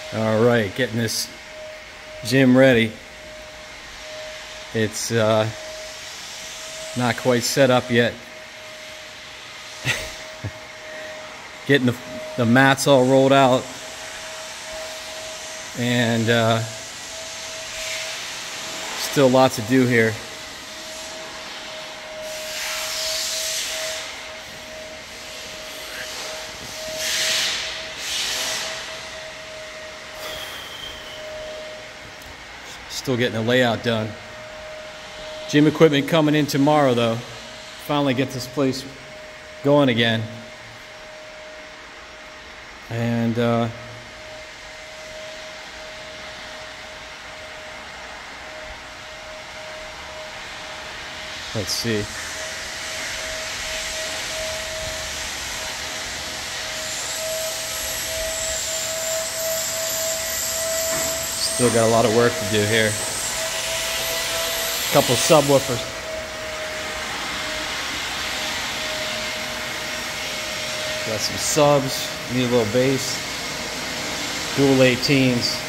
All right, getting this gym ready. It's not quite set up yet. Getting the mats all rolled out, and still lots to do here. Still getting the layout done. Gym equipment coming in tomorrow though. Finally get this place going again. And let's see. Still got a lot of work to do here. A couple subwoofers. Got some subs, need a little bass. Dual 18s.